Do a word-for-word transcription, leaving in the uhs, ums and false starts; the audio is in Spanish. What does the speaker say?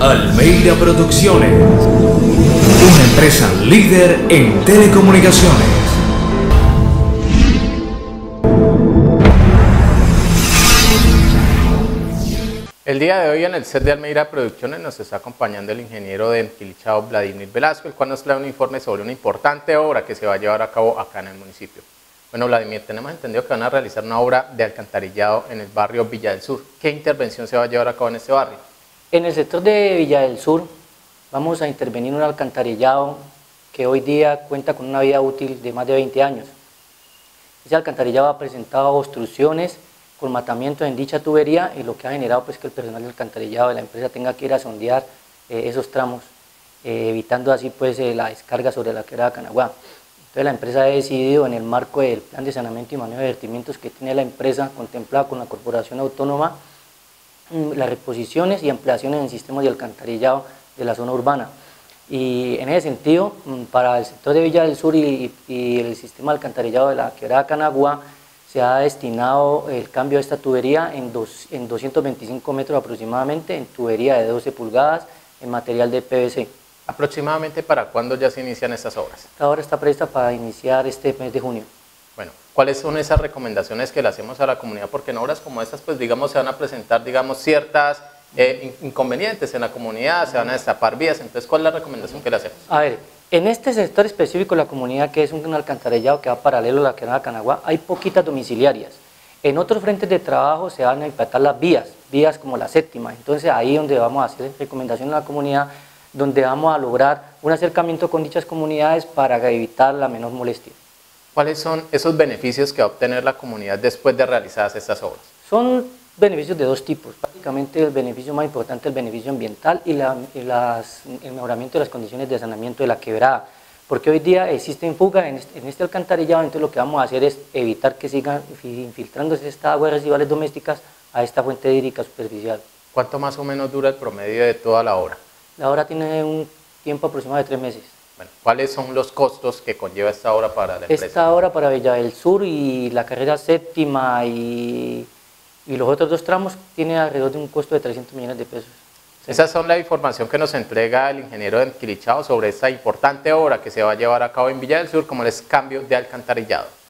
Almeida Producciones, una empresa líder en telecomunicaciones. El día de hoy en el set de Almeida Producciones nos está acompañando el ingeniero de Enquilichao Vladimir Velasco, el cual nos trae un informe sobre una importante obra que se va a llevar a cabo acá en el municipio. Bueno, Vladimir, tenemos entendido que van a realizar una obra de alcantarillado en el barrio Villa del Sur. ¿Qué intervención se va a llevar a cabo en este barrio? En el sector de Villa del Sur vamos a intervenir en un alcantarillado que hoy día cuenta con una vida útil de más de veinte años. Ese alcantarillado ha presentado obstrucciones con matamiento en dicha tubería y lo que ha generado pues que el personal del alcantarillado de la empresa tenga que ir a sondear eh, esos tramos, eh, evitando así pues eh, la descarga sobre la quebrada Canaguá. Entonces la empresa ha decidido, en el marco del plan de saneamiento y manejo de vertimientos que tiene la empresa contemplada con la Corporación Autónoma, las reposiciones y ampliaciones en sistemas de alcantarillado de la zona urbana. Y en ese sentido, para el sector de Villa del Sur y, y el sistema de alcantarillado de la quebrada Canaguá, se ha destinado el cambio de esta tubería en, dos, en doscientos veinticinco metros aproximadamente, en tubería de doce pulgadas, en material de P V C. ¿Aproximadamente para cuándo ya se inician estas obras? Esta obra está prevista para iniciar este mes de junio. Bueno, ¿cuáles son esas recomendaciones que le hacemos a la comunidad? Porque en obras como estas, pues digamos, se van a presentar, digamos, ciertas eh, inconvenientes en la comunidad, se van a destapar vías. Entonces, ¿cuál es la recomendación que le hacemos? A ver, en este sector específico de la comunidad, que es un alcantarillado que va paralelo a la quebrada Canaguá, hay poquitas domiciliarias. En otros frentes de trabajo se van a impactar las vías, vías como la séptima. Entonces, ahí es donde vamos a hacer recomendación a la comunidad, donde vamos a lograr un acercamiento con dichas comunidades para evitar la menor molestia. ¿Cuáles son esos beneficios que va a obtener la comunidad después de realizadas estas obras? Son beneficios de dos tipos. Prácticamente el beneficio más importante es el beneficio ambiental y, la, y las, el mejoramiento de las condiciones de saneamiento de la quebrada. Porque hoy día existen fugas en este, en este alcantarillado, entonces lo que vamos a hacer es evitar que sigan infiltrándose esta agua de residuales domésticas a esta fuente hídrica superficial. ¿Cuánto más o menos dura el promedio de toda la obra? La obra tiene un tiempo aproximado de tres meses. Bueno, ¿cuáles son los costos que conlleva esta obra para la empresa? Esta obra para Villa del Sur y la carrera séptima y, y los otros dos tramos tiene alrededor de un costo de trescientos millones de pesos. Sí. Esas son la información que nos entrega el ingeniero de Enquilichao sobre esta importante obra que se va a llevar a cabo en Villa del Sur, como el cambio de alcantarillado.